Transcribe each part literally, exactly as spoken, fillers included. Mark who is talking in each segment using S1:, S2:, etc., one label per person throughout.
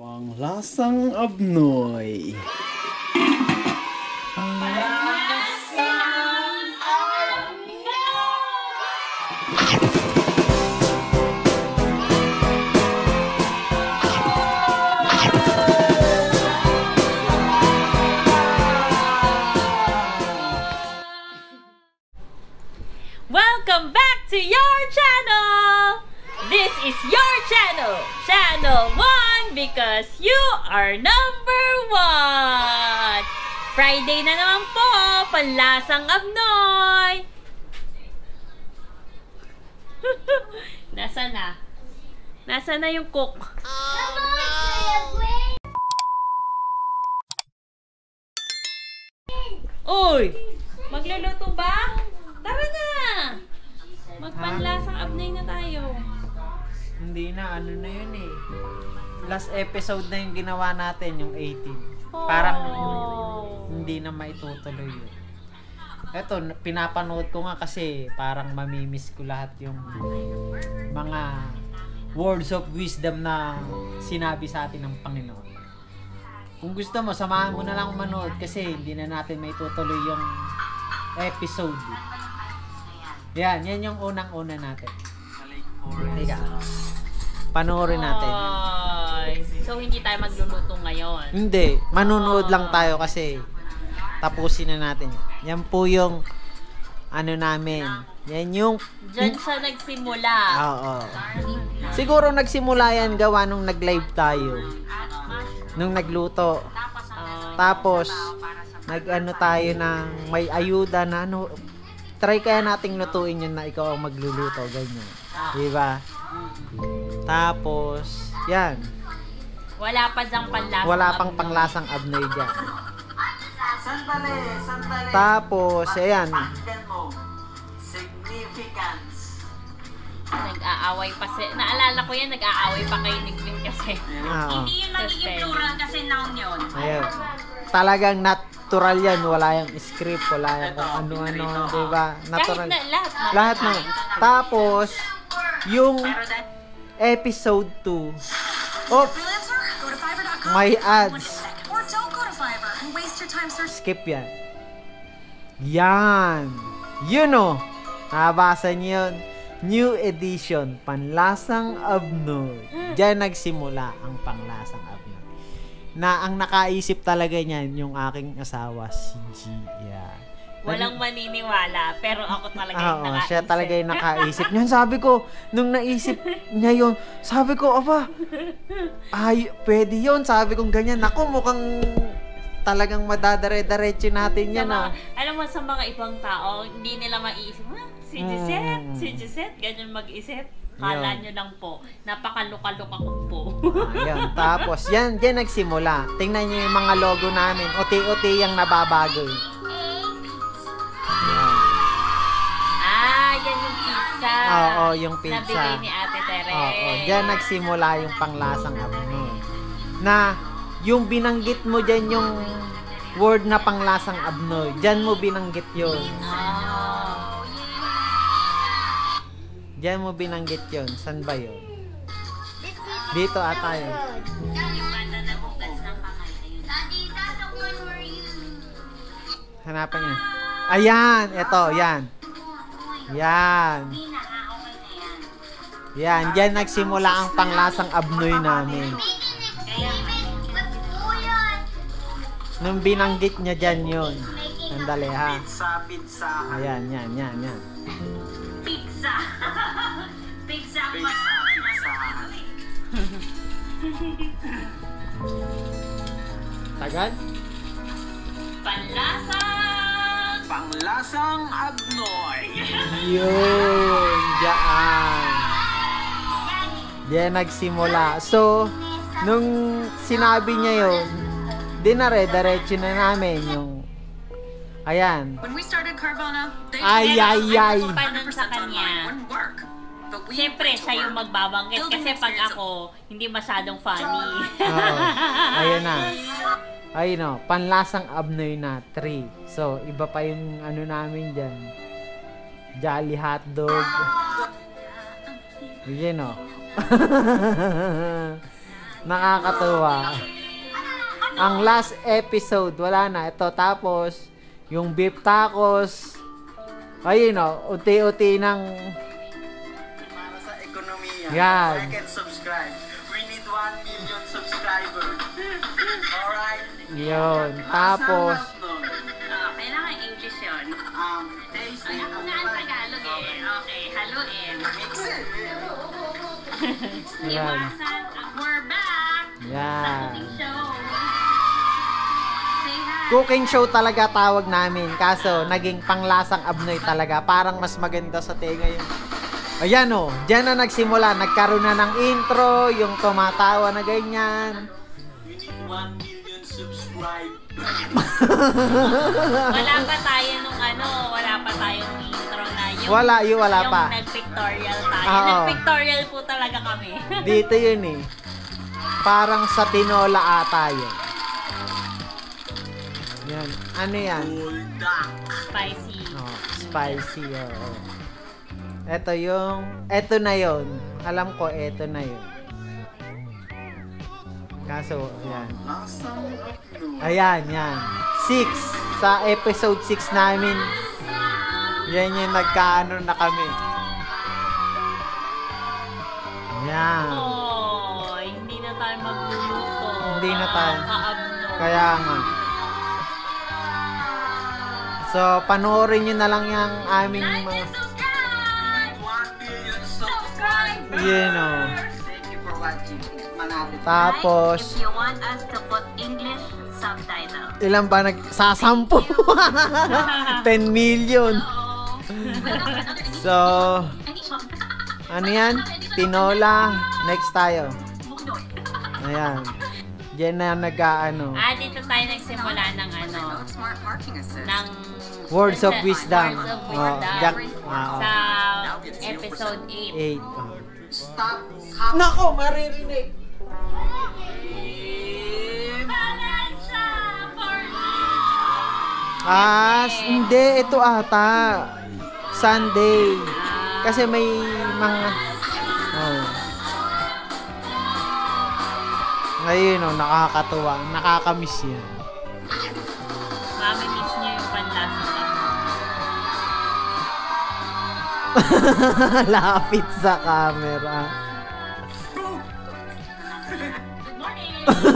S1: Panglasang abnoy.
S2: Welcome back to your channel! This is your channel, Channel one, because you are number one! Friday na naman po, Panlasang Abnoy! Nasa na? Nasa na yung cook? Oh, no! Uy! Magluluto ba? Tara na! Magpanlasang abnoy na tayo.
S3: Hindi na, ano na yun eh. Last episode na yung ginawa natin, yung eighteen.
S2: Oh.
S3: Parang hindi na maitutuloy yun. Eto, pinapanood ko nga kasi parang mamimiss ko lahat yung mga words of wisdom na sinabi sa atin ng Panginoon. Kung gusto mo, samahan mo na lang manood kasi hindi na natin maitutuloy yung episode. Yan, yan yung unang-una natin. Teka. Panoorin natin.
S2: Ay, so, hindi tayo magluluto ngayon?
S3: Hindi. Manunood lang tayo kasi tapusin na natin. Yan po yung ano namin. Yan yung...
S2: Diyan siya nagsimula.
S3: Oo. Siguro nagsimula yan gawa nung nag-live tayo. Nung nagluto. Tapos, nag-ano tayo ng may ayuda na ano... Try kaya nating lutuin yun na ikaw ang magluluto, ganyan. Diba? Tapos, yan.
S2: Wala pa diyang panlasang
S3: Wala pang
S2: abnoy.
S3: panglasang abnoy dyan.
S4: Sandali, sandali.
S3: Tapos, ayan.
S4: Pakinggan mo. Significance.
S2: Nag-aaway pa si... Naalala ko yan, nag-aaway pa kay Niglin kasi.
S3: Oo.
S5: Hindi yun magiging plural kasi noun yun.
S3: Ayan. Talagang natural yan. Wala yung script, wala yung kung ano-ano, diba? Natural.
S2: Kahit na lahat. na-
S3: Lahat na. Tapos, yung episode two. Oops!
S5: Freelancer, go to fiverr dot com.
S3: May
S5: One in a
S3: ads.
S5: second. Or don't go to Fiverr and waste your time searching.
S3: Skip yan. Yan. Yun o. Nabasa niyo yun. New edition. Panlasang Abnoy. Diyan nagsimula ang Panglasang Abnoy. Na ang nakaisip talaga niyan yung aking asawa, si G. Yeah.
S2: Walang maniniwala, pero ako talaga yung
S3: Oo,
S2: nakaisip.
S3: siya talaga yung nakaisip niyan. Sabi ko, nung naisip niya yun, sabi ko, aba, ay, pwede yun. Sabi ko, ganyan. Naku, mukhang talagang madadare-daretso natin
S2: Sa
S3: yan,
S2: mga,
S3: ah.
S2: alam mo, sa mga ibang tao, hindi nila maiisip, ha? Si Gisette,
S3: Mm.
S2: si Gisette, ganyan mag-isip. Kala
S3: Yun.
S2: nyo lang po, napakaluka-luka ko po.
S3: Ayan, tapos, yan, yan nagsimula. Tingnan niyo yung mga logo namin. Uti-uti yung nababago. eh. Ayan.
S2: Ah, yan yung pizza.
S3: Oo, yung pizza.
S2: Nabigay ni Ate Tere.
S3: Oo, diyan nagsimula yung Panglasang Abnoy. Na, yung binanggit mo dyan yung word na Panglasang Abnoy. Diyan mo binanggit yun.
S2: Oh.
S3: Diyan mo binanggit yun. San ba yun? Dito ata yun. Hanapan niya. Ayan! Ito, yan. Yan. Yan, diyan nagsimula ang Panglasang Abnoy namin. Nung binanggit niya dyan yun. Sandali ha.
S4: Pizza, pizza.
S3: Ayan, yan, yan, yan.
S5: Pizza. Pizza.
S4: Pizza, pizza.
S3: Tagal?
S2: Panlasang!
S4: Panglasang Abnoy.
S3: Yun, dyan. Diyan nagsimula. So, nung sinabi niya yun, dinare-diretso na namin yung, ayan.
S5: When we started Carvana, they
S3: Ay, ay, ay.
S2: Pa nun sa kanya.
S5: wouldn't work. But we
S2: Siyempre, siya yung magbabanggit kasi pag ako, hindi masyadong funny.
S3: Oo. Ayan na. Ayun o, Panlasang Abnoy na, three. So, iba pa yung ano namin dyan. Jolly Hotdog. Yan o. Nakakatuwa. Ang last episode, wala na. Ito, tapos, yung beef tacos, ayun o, unti-unti ng...
S4: Para sa ekonomiya.
S3: Yan.
S4: Like and subscribe. We need one million subscribers. Alright?
S3: Yun. Tapos,
S4: Lasang Abnoy.
S5: Ah, kailangan English yun.
S4: Um, tasty.
S5: Ay, ako nga ang Tagalog eh. Okay, haluin.
S4: Mix it.
S3: yan.
S5: Iwasan, uh, we're back sa
S3: Yan.
S5: cooking show. Say hi.
S3: Cooking show talaga tawag namin. Kaso, naging panglasang abnoy talaga. Parang mas maganda sa tenga yun. Ayan o, dyan na nagsimula. Nagkaroon na ng intro, yung tumatawa na ganyan.
S4: We need one million subscribe.
S2: Wala pa tayo nung ano, wala pa tayong intro na yung...
S3: Wala, yun wala
S2: yung
S3: pa.
S2: nag-pictorial tayo.
S3: Oo.
S2: Nag-pictorial po talaga kami.
S3: Dito yun eh. Parang sa tinola ata yun. Yan. Ano yan?
S4: Buldak.
S2: Spicy.
S3: Oh, spicy. Oo. Ito yung... Ito na yun. Alam ko, ito na yun. Kaso, yan.
S4: Lasang Abnoy.
S3: Ayan, yan. Six. Sa episode six namin. Yan yung nagkaano na kami. Yan.
S2: Oh, hindi na tayo magluluto.
S3: Hindi na tayo.
S2: Kaabno.
S3: Kaya nga. So, panoorin nyo na lang yung aming mga...
S4: one billion subscribers.
S3: Yun o.
S4: Thank you for watching. Manapit.
S3: Tapos,
S5: If you want us to put English subtitle.
S3: ilan ba nagsasampo? ten million. So, ano yan? Tinola. Next tayo. Ayan. Diyan na nag-ano.
S2: Ah, dito tayo nagsimula ng ano,
S5: Smart marking assist.
S2: ng
S3: Words of Wisdom.
S2: Words of
S3: Oh,
S2: Wisdom.
S3: Jack, ah,
S2: Sa episode eight.
S3: eight.
S4: Stop.
S3: Nako, maririnig. Ah, hindi. Ito ata. Sunday. Kasi may mga... Oh. Ngayon, oh, nakakatuwa. Nakakamiss yan.
S2: Mami-miss niyo yung panlasa ka.
S3: Lapit sa camera.
S5: Good morning.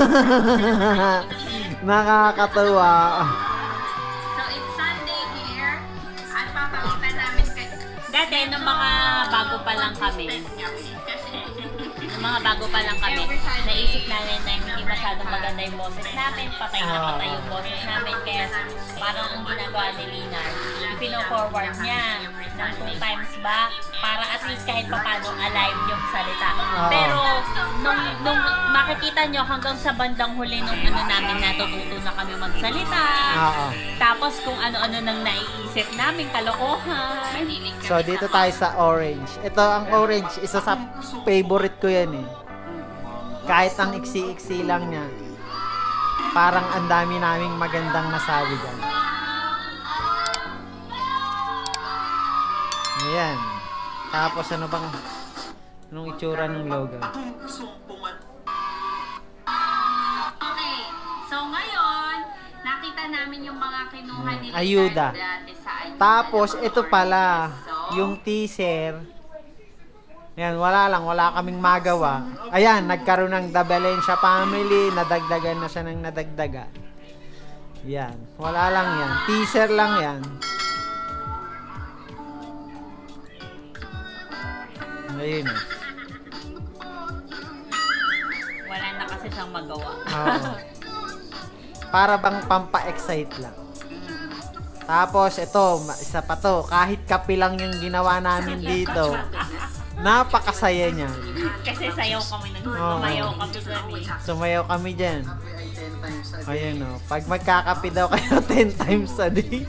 S3: Nakakatuwa.
S5: So it's Sunday here. At papakita namin kay...
S2: Dati, nung mga bago pa lang kami, nung mga bago pa lang kami, naisip namin na hindi masyadong maganda yung boses namin, patay na patay yung boses namin, kaya parang ang ginagawa ni Lina, ipino-forward niya ng two times back para at least kahit papano alive yung salita. Pero nung, nung makikita nyo hanggang sa bandang huli nung ano namin, natututo na kami magsalita.
S3: Oo.
S2: Tapos kung ano-ano nang naiisip namin, kalokohan.
S3: So, dito tayo sa orange. Ito, ang orange, isa sa favorite ko yan eh. Kahit ang iksi-iksi lang niya, parang ang dami naming magandang nasabi dyan. Ayan. Tapos ano bang, anong itsura ng logo?
S5: Okay. So ngayon, nakita namin yung mga kinuha
S3: Hmm,
S5: nila
S3: ayuda.
S5: dati sa ayuda.
S3: Tapos,
S5: ng mga
S3: ito pala,
S5: oranges. So,
S3: yung teaser. Yan, wala lang, wala kaming magawa. Ayan, nagkaroon ng The Valencia family, nadagdagan na siya ng nadagdagan. Yan, wala lang yan. Teaser lang yan. Ayun eh.
S2: Wala na kasi siyang magawa.
S3: Oo. Para bang pampa-excite lang. Tapos, ito, ma- isa pa to. Kahit kape lang yung ginawa namin dito. Napakasaya niya.
S2: Kasi sayaw kami nang
S3: Oo.
S2: sumayaw kami dyan eh.
S3: Sumayaw kami dyan.
S4: Kape ay ten times a day.
S3: Ayan o. Pag magkakape daw kayo ten times a day.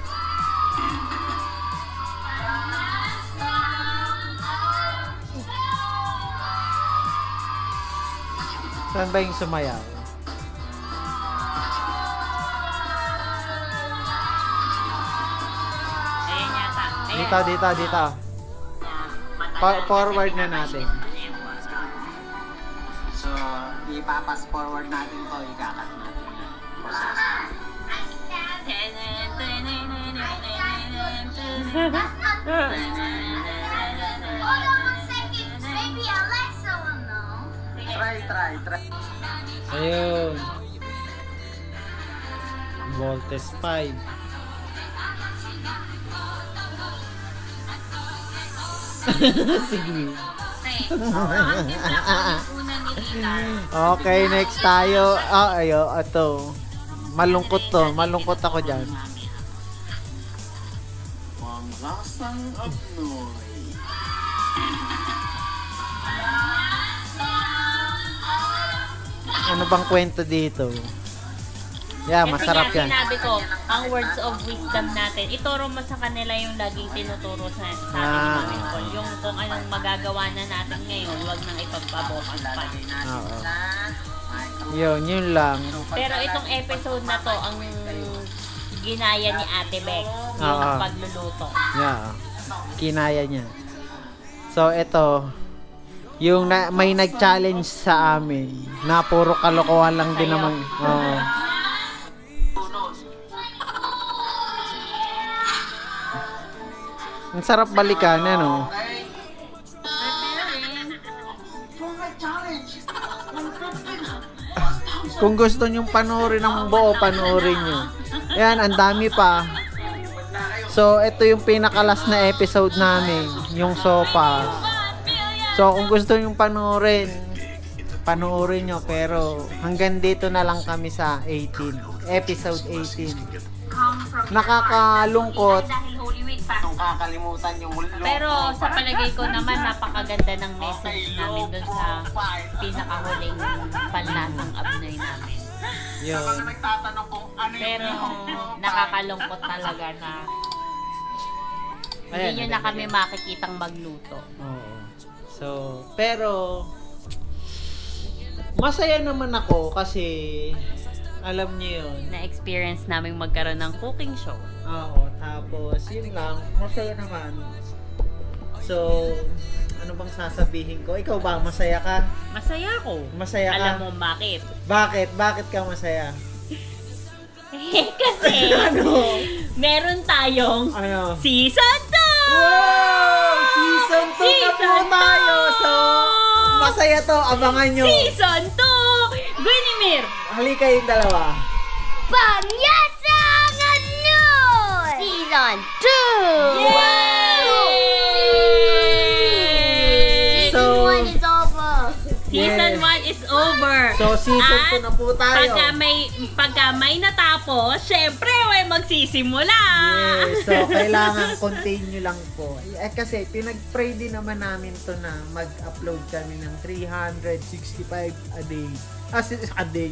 S3: Saan ba yung sumayaw?
S2: Ayan yata. Ayan.
S3: Dito, dito, dito.
S2: Matagal
S3: For- forward
S2: kasi
S3: na natin.
S2: pinapainis na yung boses.
S4: So,
S3: ipapas forward natin to, ikakat natin. Try, try, try.
S1: Ayun. Voltes five. Sige. Okay, next tayo. Ah, ayo, ito. Malungkot to. Malungkot ako dyan. Panglasang abnoy. Ano bang kwento dito? Yeah, masarap
S2: Kasi
S1: yan.
S2: nga, sinabi ko, ang words of wisdom natin, ituro mo sa kanila yung laging tinuturo sa sa atin ni
S1: Ah.
S2: Mami Nicole. Yung kung anong magagawa na natin ngayon, huwag nang ipagpabukas pa.
S1: Oo. Yun, yun lang.
S2: Pero itong episode na to, ang ginaya ni Ate Beck, yung
S1: Oo.
S2: pagluluto.
S1: Yeah. Kinaya niya. So, ito. Yung na, may nag-challenge sa amin na puro kalokohan lang din
S2: Sayo.
S1: naman. Oo. Ang sarap balikan, ano? Kung gusto nyong panoorin ng buo, panoorin nyo. Yan, ang dami pa. So, ito yung pinakalas na episode namin, yung sopas. So, kung gusto nyong panoorin, panoorin nyo. Pero, hanggang dito na lang kami sa eighteen. Episode eighteen. Nakakalungkot.
S5: Dahil Holy Week pa.
S3: Kung kakalimutan yung mulo.
S2: Pero sa palagay ko naman, napakaganda ng message namin dun sa pinakahuling panlasang abnoy namin.
S1: Yun.
S3: Nagtatanong kung ano
S2: Pero nakakalungkot talaga na hindi
S1: Ayan,
S2: nyo na kami makikitang magluto.
S1: Oo. So, pero masaya naman ako kasi alam niyo yun.
S2: Na-experience namin magkaroon ng cooking show.
S1: Oo, tapos yun lang, masaya naman. So, ano bang sasabihin ko? Ikaw ba, masaya ka?
S2: Masaya ako.
S1: Masaya ka?
S2: Alam mo bakit?
S1: Bakit? Bakit ka masaya?
S2: Kasi
S1: Ano?
S2: meron tayong
S1: Ano?
S2: season two!
S1: Wow! Season two na po
S2: Season
S1: tayo!
S2: two!
S1: So, masaya to. Abangan nyo.
S2: Season two! Guinimir!
S1: Halika yung dalawa.
S6: Panyasang Anoy! Season two!
S2: Yay!
S1: So,
S6: Season one is over.
S2: Season
S1: Yes.
S2: one is over.
S1: So, season two
S2: At
S1: na po tayo.
S2: Pagka may, pagka may natapos, syempre, may magsisimula.
S1: Yes, so kailangan continue lang po. Eh kasi pinag-pray din naman namin to na mag-upload kami ng three hundred sixty-five a day. Ah, si- a day.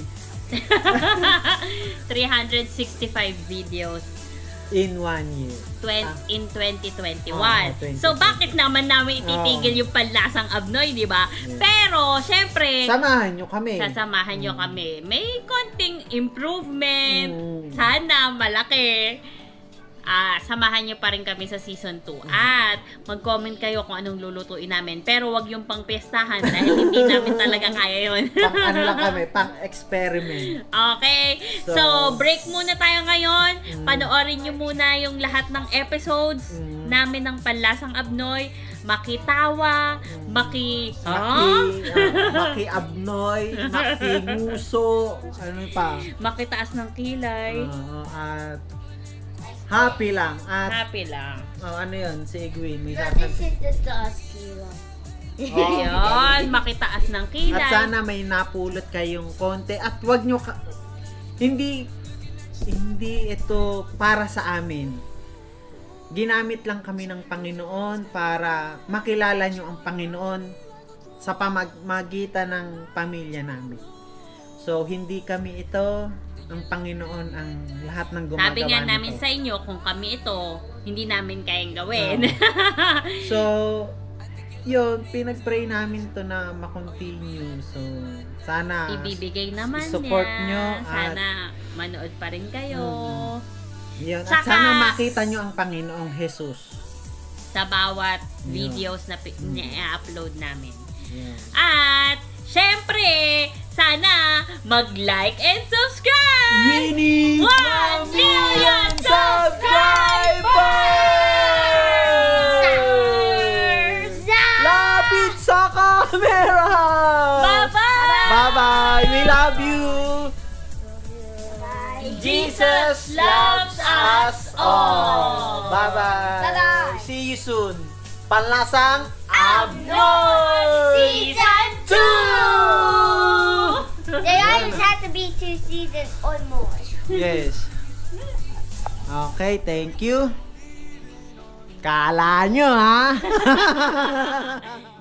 S2: three hundred sixty-five videos
S1: In one year.
S2: twen-
S1: Ah.
S2: in twenty twenty-one.
S1: Ah, twenty
S2: So, bakit naman namin ititigil yung panlasang abnoy, di ba? Pero, syempre,
S1: Samahan nyo kami.
S2: sasamahan nyo kami. May konting improvement.
S1: Mm.
S2: Sana malaki. Ah, samahan nyo pa rin kami sa season two. At mag-comment kayo kung anong lulutuin namin. Pero wag yung pang pestahan dahil hindi namin talaga kaya yun.
S1: Pang ano lang kami, pang experiment.
S2: Okay. So,
S1: So,
S2: break muna tayo ngayon.
S1: Mm.
S2: Panoorin nyo muna yung lahat ng episodes
S1: Mm.
S2: namin ng Panlasang Abnoy. Makitawa,
S1: Mm.
S2: maki...
S1: Maki,
S2: Huh?
S1: ah, maki-abnoy, maki-nguso, ano pa.
S2: Makitaas ng kilay.
S1: Oo, at happy lang. At
S2: Happy lang.
S1: oh, ano yun, si Egwin, may
S6: This
S1: sasabihin.
S6: is the dust kilo.
S2: Yun, makitaas ng kilay.
S1: At sana may napulot kayong konti at wag nyo ka- hindi hindi ito para sa amin. Ginamit lang kami ng Panginoon para makilala nyo ang Panginoon sa pamamagitan ng pamilya namin. So, hindi kami ito, ang Panginoon ang lahat ng gumagawa
S2: Sabi nga namin
S1: nito.
S2: sa inyo, kung kami ito, hindi namin kayang gawin.
S1: So, yun, pinag-pray namin to na makontinue. So, sana
S2: Ibibigay naman
S1: support
S2: niya.
S1: nyo at-
S2: Sana manood pa rin kayo.
S1: yun. At
S2: Saka-
S1: sana makita nyo ang Panginoong Jesus.
S2: Sa bawat
S1: Yeah.
S2: videos na pi-
S1: Mm.
S2: na-upload namin.
S1: Yun.
S2: At, syempre, sana mag-like and subscribe!
S3: We need
S2: one million
S3: subscribers! Lapit sa camera!
S2: Bye-bye!
S3: Bye-bye! We love you!
S2: Jesus loves us all!
S3: Bye-bye!
S6: Bye-bye!
S3: See you soon! Panlasang Abnoy!
S2: Season two!
S6: They always have to be two seasons or more.
S3: Yes. Okay, thank you. Kala nyo, ha?